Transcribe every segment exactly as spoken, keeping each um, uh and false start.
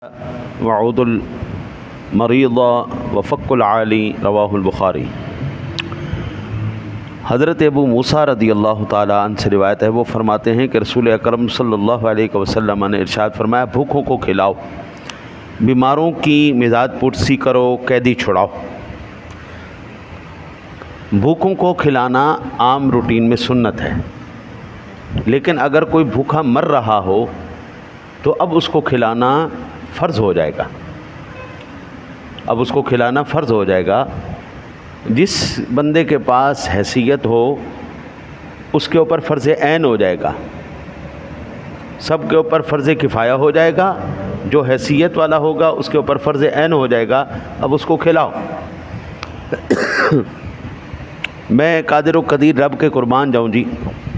وعود المریض وفق العالی رواہ البخاری۔ حضرت ابو موسیٰ رضی اللہ تعالیٰ عنہ سے روایت ہے، وہ فرماتے ہیں کہ رسول اکرم صلی اللہ علیہ وسلم نے ارشاد فرمایا، بھوکوں کو کھلاؤ، بیماروں کی مزاج پرسی کرو، قیدی چھڑاؤ۔ بھوکوں کو کھلانا عام روٹین میں سنت ہے، لیکن اگر کوئی بھوکا مر رہا ہو تو اب اس کو کھلانا فرض ہو جائے گا اب اس کو کھلانا فرض ہو جائے گا جس بندے کے پاس حیثیت ہو اس کے اوپر فرض عین ہو جائے گا، سب کے اوپر فرض کفایہ ہو جائے گا، جو حیثیت والا ہوگا اس کے اوپر فرض عین ہو جائے گا، اب اس کو کھلاؤ۔ میں قادر و قدیر رب کے قربان جاؤں جی،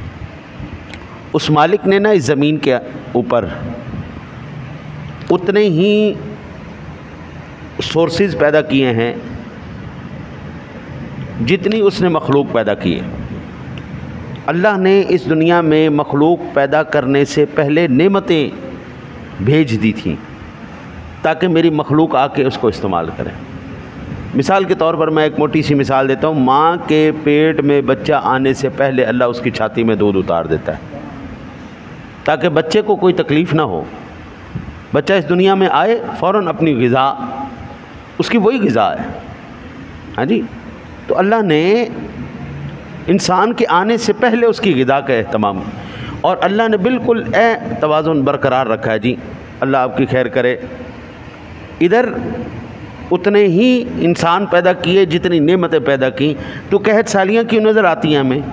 اس مالک نے نا اس زمین کے اوپر اتنے ہی سورسز پیدا کیے ہیں جتنی اس نے مخلوق پیدا کی ہے۔ اللہ نے اس دنیا میں مخلوق پیدا کرنے سے پہلے نعمتیں بھیج دی تھیں تاکہ میری مخلوق آ کے اس کو استعمال کرے۔ مثال کے طور پر میں ایک موٹی سی مثال دیتا ہوں، ماں کے پیٹ میں بچہ آنے سے پہلے اللہ اس کی چھاتی میں دودھ اتار دیتا ہے تاکہ بچے کو کوئی تکلیف نہ ہو۔ بچہ اس دنیا میں آئے فوراً اپنی غذا اس کی وہی غذا ہے، ہاں جی۔ تو اللہ نے انسان کے آنے سے پہلے اس کی غذا کا اہتمام، اور اللہ نے بالکل اے توازن برقرار رکھا ہے جی، اللہ آپ کی خیر کرے۔ ادھر اتنے ہی انسان پیدا کیے جتنی نعمتیں پیدا کی، تو قحط سالیاں کیوں نظر آتی ہیں ہمیں؟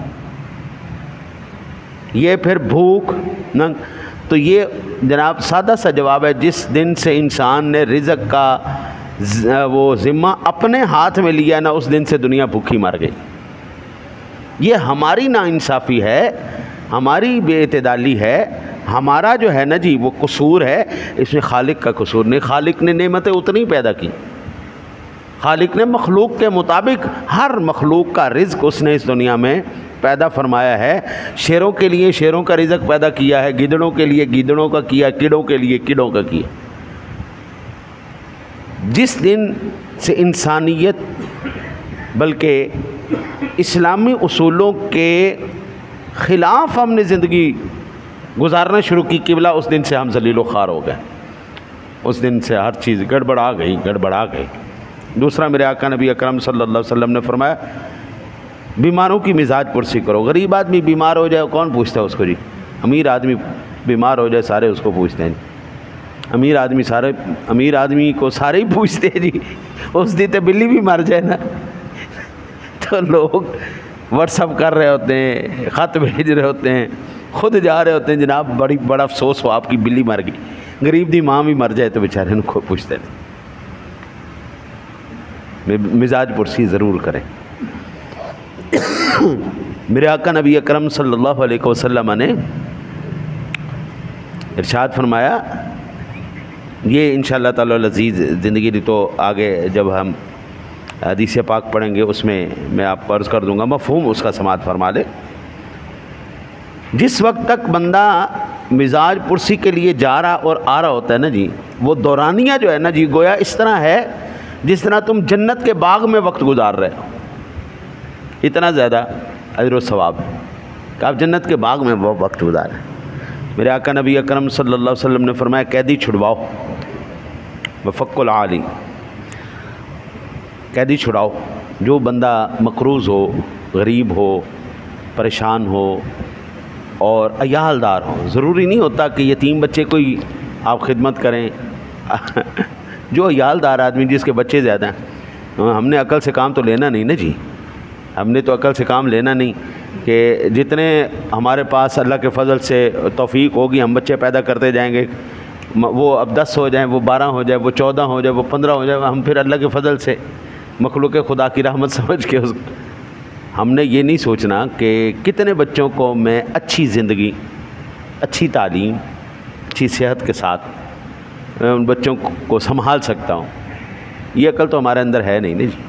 یہ پھر بھوک ننگ، تو یہ جناب سادہ سا جواب ہے، جس دن سے انسان نے رزق کا وہ ذمہ اپنے ہاتھ میں لیا نا، اس دن سے دنیا بھوکی مر گئی۔ یہ ہماری ناانصافی ہے، ہماری بے اعتدالی ہے، ہمارا جو ہے نا جی وہ قصور ہے، اس میں خالق کا قصور نہیں۔ خالق نے نعمتیں اتنی پیدا کی، خالق نے مخلوق کے مطابق ہر مخلوق کا رزق اس نے اس دنیا میں پیدا فرمایا ہے۔ شیروں کے لیے شیروں کا رزق پیدا کیا ہے، گیدڑوں کے لیے گیدڑوں کا کیا، کیڑوں کے لیے کیڑوں کا کیا۔ جس دن سے انسانیت بلکہ اسلامی اصولوں کے خلاف ہم نے زندگی گزارنا شروع کی قبلہ، اس دن سے ہم ذلیل و خوار ہو گئے، اس دن سے ہر چیز گڑبڑا گئی گڑبڑا گئی۔ دوسرا، میرے آقا نبی اکرم صلی اللہ علیہ وسلم نے فرمایا، بیماروں کی مزاج پرسی کرو۔ غریب آدمی بیمار ہو جائے کون پوچھتا ہے اس کو جی؟ امیر آدمی بیمار ہو جائے سارے اس کو پوچھتے ہیں جی۔ امیر آدمی سارے امیر آدمی کو سارے ہی پوچھتے ہیں جی، اس دن تو بلی بھی مر جائے نا تو لوگ واٹس ایپ کر رہے ہوتے ہیں، خط بھیج رہے ہوتے ہیں، خود جا رہے ہوتے ہیں، جناب بڑی بڑا افسوس ہو آپ کی بلی مر گئی۔ غریب دی ماں بھی مر جائے تو بیچارے ان کو پوچھتے نہیں۔ مزاج پرسی ضرور کریں۔ میرے آقا نبی اکرم صلی اللہ علیہ وسلم نے ارشاد فرمایا، یہ انشاءاللہ تعالی العزیز زندگی دی تو آگے جب ہم حدیث پاک پڑھیں گے اس میں میں آپ کو عرض کر دوں گا، مفہوم اس کا سماعت فرما لے۔ جس وقت تک بندہ مزاج پرسی کے لیے جا رہا اور آ رہا ہوتا ہے نا جی، وہ دورانیہ جو ہے نا جی، گویا اس طرح ہے جس طرح تم جنت کے باغ میں وقت گزار رہے ہو، اتنا زیادہ اجر و ثواب ہے کہ آپ جنت کے باغ میں وہ وقت گزاریں۔ میرے آقا نبی اکرم صلی اللہ علیہ وسلم نے فرمایا، قیدی چھڑواؤ، وفق العالی، قیدی چھڑاؤ۔ جو بندہ مقروض ہو، غریب ہو، پریشان ہو اور عیال دار ہو، ضروری نہیں ہوتا کہ یتیم بچے کو ہی آپ خدمت کریں جو عیال دار آدمی جس کے بچے زیادہ ہیں، ہم نے عقل سے کام تو لینا نہیں نا جی، ہم نے تو عقل سے کام لینا نہیں کہ جتنے ہمارے پاس اللہ کے فضل سے توفیق ہوگی ہم بچے پیدا کرتے جائیں گے، وہ اب دس ہو جائیں، وہ بارہ ہو جائے، وہ چودہ ہو جائے، وہ پندرہ ہو جائے، ہم پھر اللہ کے فضل سے مخلوق خدا کی رحمت سمجھ کے اس ہم نے یہ نہیں سوچنا کہ کتنے بچوں کو میں اچھی زندگی، اچھی تعلیم، اچھی صحت کے ساتھ ان بچوں کو سنبھال سکتا ہوں۔ یہ عقل تو ہمارے اندر ہے نہیں نا جی۔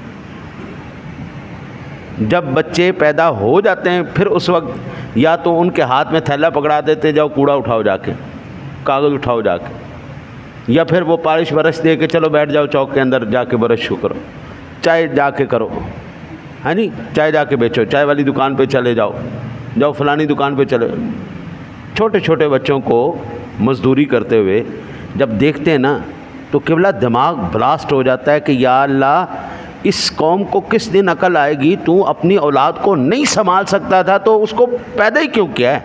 جب بچے پیدا ہو جاتے ہیں پھر اس وقت یا تو ان کے ہاتھ میں تھیلا پکڑا دیتے، جاؤ کوڑا اٹھاؤ، جا کے کاغذ اٹھاؤ، جا کے یا پھر وہ پالش برش دے کے چلو بیٹھ جاؤ چوک کے اندر جا کے برش شو کرو، چائے جا کے کرو، ہاں جی چائے جا کے بیچو، چائے والی دکان پہ چلے جاؤ، جاؤ فلانی دکان پہ چلے۔ چھوٹے چھوٹے بچوں کو مزدوری کرتے ہوئے جب دیکھتے ہیں نا تو قبلہ دماغ بلاسٹ ہو جاتا ہے کہ یا اللہ اس قوم کو کس دن عقل آئے گی، تو اپنی اولاد کو نہیں سنبھال سکتا تھا تو اس کو پیدا ہی کیوں کیا ہے؟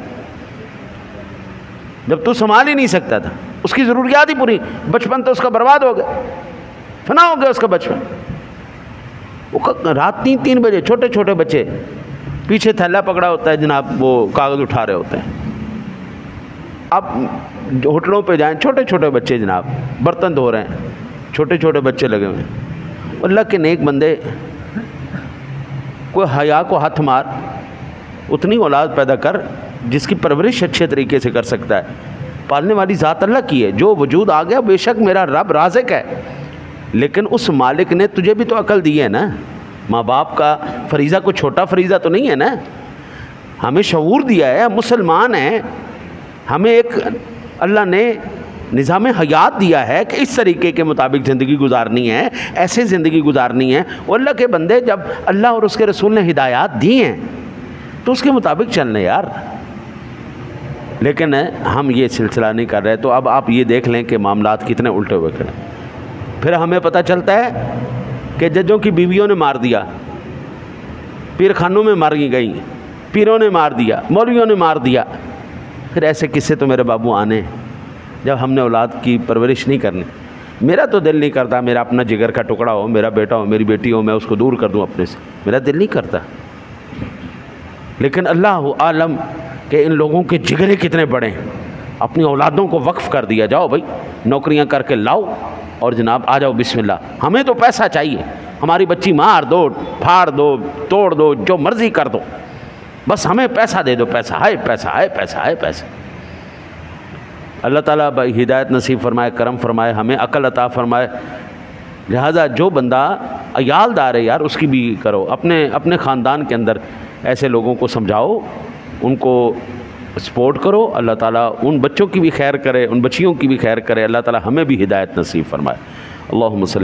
جب تو سنبھال ہی نہیں سکتا تھا، اس کی ضروریات ہی پوری، بچپن تو اس کا برباد ہو گیا، فنا ہو گیا اس کا بچپن۔ وہ رات تین تین بجے چھوٹے چھوٹے بچے پیچھے تھیلا پکڑا ہوتا ہے جناب، وہ کاغذ اٹھا رہے ہوتے ہیں۔ اب ہوٹلوں پہ جائیں، چھوٹے چھوٹے بچے جناب برتن دھو رہے ہیں، چھوٹے چھوٹے بچے لگے ہوئے ہیں۔ اللہ کے نیک بندے، کوئی حیا کو ہاتھ مار، اتنی اولاد پیدا کر جس کی پرورش اچھے طریقے سے کر سکتا ہے۔ پالنے والی ذات اللہ کی ہے، جو وجود آ گیا بے شک میرا رب رازق ہے، لیکن اس مالک نے تجھے بھی تو عقل دی ہے نا۔ ماں باپ کا فریضہ کوئی چھوٹا فریضہ تو نہیں ہے نا، ہمیں شعور دیا ہے، ہم مسلمان ہیں، ہمیں ایک اللہ نے نظام حیات دیا ہے کہ اس طریقے کے مطابق زندگی گزارنی ہے، ایسے زندگی گزارنی ہے۔ وہ اللہ کے بندے جب اللہ اور اس کے رسول نے ہدایات دی ہیں تو اس کے مطابق چلنے یار، لیکن ہم یہ سلسلہ نہیں کر رہے۔ تو اب آپ یہ دیکھ لیں کہ معاملات کتنے الٹے ہوئے کھڑے۔ پھر ہمیں پتہ چلتا ہے کہ ججوں کی بیویوں نے مار دیا، پیر خانوں میں ماری گئیں، پیروں نے مار دیا، مولویوں نے مار دیا۔ پھر ایسے قصے تو میرے بابو آنے جب ہم نے اولاد کی پرورش نہیں کرنی۔ میرا تو دل نہیں کرتا میرا اپنا جگر کا ٹکڑا ہو، میرا بیٹا ہو، میری بیٹی ہو، میں اس کو دور کر دوں اپنے سے، میرا دل نہیں کرتا۔ لیکن اللہ عالم کہ ان لوگوں کے جگرے کتنے بڑے ہیں، اپنی اولادوں کو وقف کر دیا، جاؤ بھائی نوکریاں کر کے لاؤ اور جناب آ جاؤ بسم اللہ، ہمیں تو پیسہ چاہیے، ہماری بچی مار دو، پھاڑ دو، توڑ دو، جو مرضی کر دو، بس ہمیں پیسہ دے دو، پیسہ ہے، پیسہ ہے، پیسہ ہے، پیسہ۔ اللہ تعالیٰ ہدایت نصیب فرمائے، کرم فرمائے، ہمیں عقل عطا فرمائے۔ لہذا جو بندہ عیال دار ہے یار اس کی بھی کرو، اپنے اپنے خاندان کے اندر ایسے لوگوں کو سمجھاؤ، ان کو سپورٹ کرو، اللہ تعالیٰ ان بچوں کی بھی خیر کرے، ان بچیوں کی بھی خیر کرے، اللہ تعالیٰ ہمیں بھی ہدایت نصیب فرمائے۔ اللہم صلی